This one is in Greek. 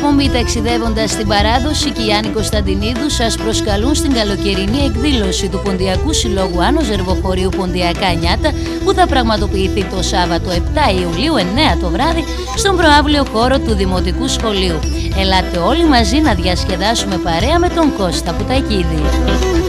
εκπομπή «Ταξιδεύοντας στην παράδοση» και η Άννη Κωνσταντινίδου σας προσκαλούν στην καλοκαιρινή εκδήλωση του Ποντιακού Συλλόγου Άνω Ζερβοχωρίου Ποντιακά Νιάτα, που θα πραγματοποιηθεί το Σάββατο 7 Ιουλίου 9 το βράδυ στον προαύλιο χώρο του Δημοτικού Σχολείου. Ελάτε όλοι μαζί να διασκεδάσουμε παρέα με τον Κώστα Πουτακίδη.